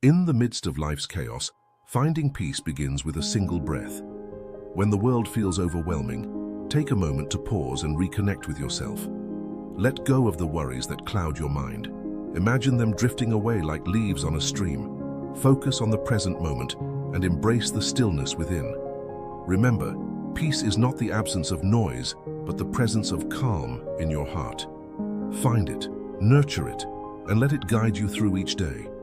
In the midst of life's chaos, finding peace begins with a single breath. When the world feels overwhelming, take a moment to pause and reconnect with yourself. Let go of the worries that cloud your mind. Imagine them drifting away like leaves on a stream. Focus on the present moment and embrace the stillness within. Remember, peace is not the absence of noise, but the presence of calm in your heart. Find it, nurture it, and let it guide you through each day.